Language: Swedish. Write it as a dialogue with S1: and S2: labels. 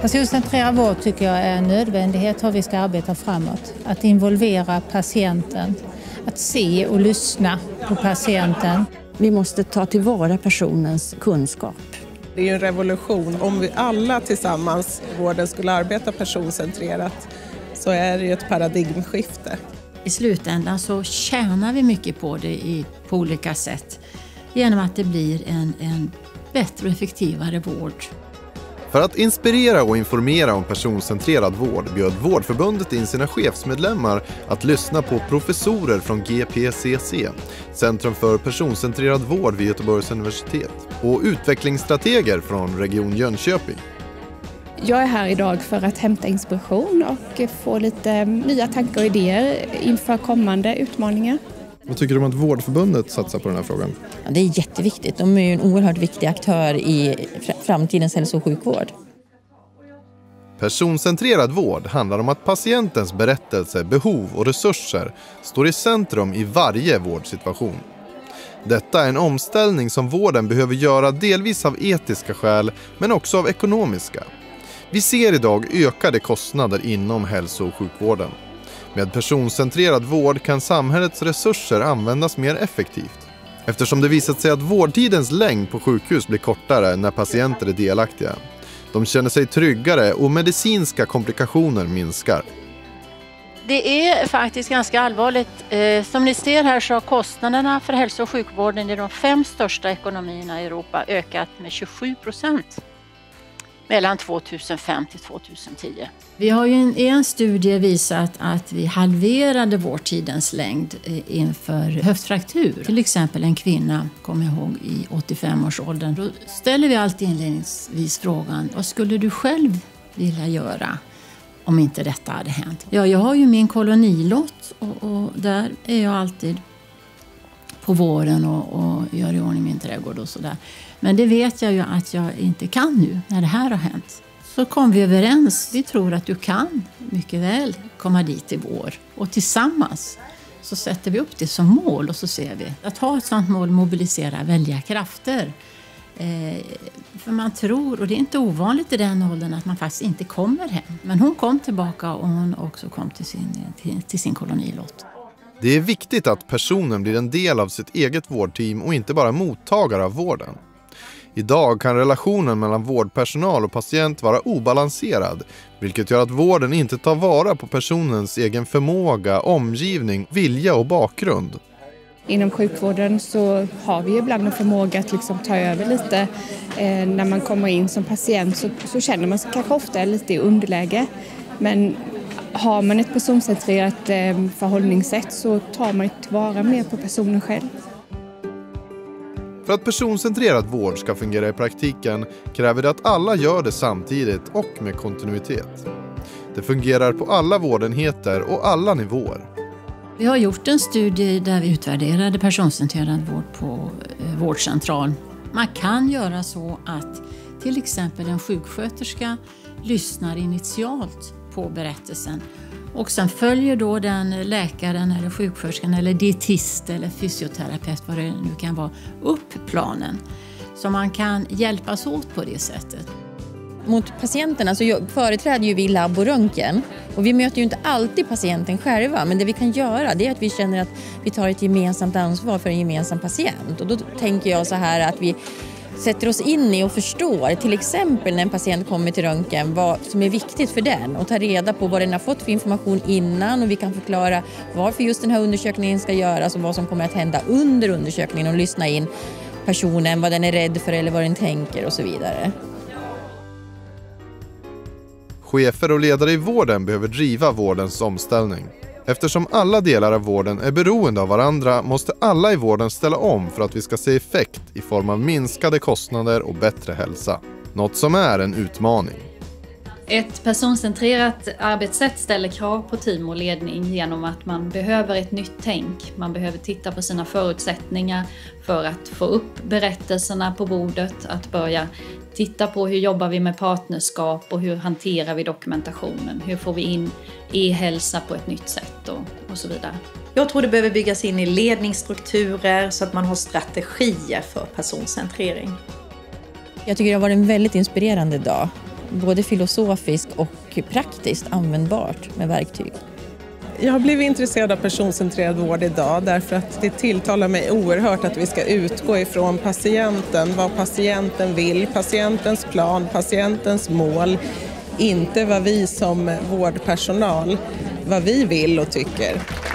S1: Personcentrerad vård tycker jag är en nödvändighet hur vi ska arbeta framåt. Att involvera patienten, att se och lyssna på patienten.
S2: Vi måste ta tillvara personens kunskap.
S3: Det är ju en revolution. Om vi alla tillsammans i vården skulle arbeta personcentrerat så är det ju ett paradigmskifte.
S4: I slutändan så tjänar vi mycket på det på olika sätt genom att det blir en bättre och effektivare vård.
S5: För att inspirera och informera om personcentrerad vård bjöd Vårdförbundet in sina chefsmedlemmar att lyssna på professorer från GPCC, Centrum för personcentrerad vård vid Göteborgs universitet, och utvecklingsstrateger från Region Jönköping.
S6: Jag är här idag för att hämta inspiration och få lite nya tankar och idéer inför kommande utmaningar.
S5: Vad tycker du om att Vårdförbundet satsar på den här frågan?
S7: Ja, det är jätteviktigt. De är ju en oerhört viktig aktör i framtidens hälso- och sjukvård.
S5: Personcentrerad vård handlar om att patientens berättelse, behov och resurser står i centrum i varje vårdsituation. Detta är en omställning som vården behöver göra delvis av etiska skäl men också av ekonomiska. Vi ser idag ökade kostnader inom hälso- och sjukvården. Med personcentrerad vård kan samhällets resurser användas mer effektivt. Eftersom det visat sig att vårdtidens längd på sjukhus blir kortare när patienter är delaktiga. De känner sig tryggare och medicinska komplikationer minskar.
S4: Det är faktiskt ganska allvarligt. Som ni ser här så har kostnaderna för hälso- och sjukvården i de 5 största ekonomierna i Europa ökat med 27% mellan 2005 till 2010. Vi har ju i en studie visat att vi halverade vårdtidens längd inför höftfraktur. Till exempel en kvinna, kommer jag ihåg, i 85-årsåldern. Då ställer vi alltid inledningsvis frågan, vad skulle du själv vilja göra om inte detta hade hänt? Ja, jag har ju min kolonilott och där är jag alltid på våren och gör i ordning min trädgård och sådär. Men det vet jag ju att jag inte kan nu när det här har hänt. Så kom vi överens. Vi tror att du kan mycket väl komma dit i vår. Och tillsammans så sätter vi upp det som mål och så ser vi. Att ha ett sådant mål mobiliserar välja krafter. För man tror, och det är inte ovanligt i den åldern, att man faktiskt inte kommer hem. Men hon kom tillbaka och hon också kom till sin kolonilott.
S5: Det är viktigt att personen blir en del av sitt eget vårdteam och inte bara mottagare av vården. Idag kan relationen mellan vårdpersonal och patient vara obalanserad, vilket gör att vården inte tar vara på personens egen förmåga, omgivning, vilja och bakgrund.
S6: Inom sjukvården så har vi ibland en förmåga att ta över lite. När man kommer in som patient så känner man sig kanske ofta lite i underläge. Men har man ett personcentrerat förhållningssätt så tar man tillvara mer på personen själv.
S5: För att personcentrerad vård ska fungera i praktiken kräver det att alla gör det samtidigt och med kontinuitet. Det fungerar på alla vårdenheter och alla nivåer.
S4: Vi har gjort en studie där vi utvärderade personcentrerad vård på vårdcentral. Man kan göra så att till exempel en sjuksköterska lyssnar initialt på berättelsen och sen följer då den läkaren eller sjuksköterskan eller dietist eller fysioterapeut, vad det nu kan vara, upp planen. Så man kan hjälpas åt på det sättet.
S7: Mot patienterna så företräder ju vi labb och röntgen. Och vi möter ju inte alltid patienten själva. Men det vi kan göra, det är att vi känner att vi tar ett gemensamt ansvar för en gemensam patient. Och då tänker jag så här att vi sätter oss in i och förstår, till exempel när en patient kommer till röntgen, vad som är viktigt för den och tar reda på vad den har fått för information innan, och vi kan förklara varför just den här undersökningen ska göras och vad som kommer att hända under undersökningen och lyssna in personen, vad den är rädd för eller vad den tänker och så vidare.
S5: Chefer och ledare i vården behöver driva vårdens omställning. Eftersom alla delar av vården är beroende av varandra måste alla i vården ställa om för att vi ska se effekt i form av minskade kostnader och bättre hälsa. Något som är en utmaning.
S8: Ett personcentrerat arbetssätt ställer krav på team och ledning genom att man behöver ett nytt tänk. Man behöver titta på sina förutsättningar för att få upp berättelserna på bordet, att börja titta på hur jobbar vi med partnerskap och hur hanterar vi dokumentationen. Hur får vi in e-hälsa på ett nytt sätt och så vidare.
S9: Jag tror det behöver byggas in i ledningsstrukturer så att man har strategier för personcentrering.
S7: Jag tycker det har varit en väldigt inspirerande dag. både filosofiskt och praktiskt användbart med verktyg.
S3: Jag har blivit intresserad av personcentrerad vård idag därför att det tilltalar mig oerhört att vi ska utgå ifrån patienten, vad patienten vill, patientens plan, patientens mål, inte vad vi som vårdpersonal, vad vi vill och tycker.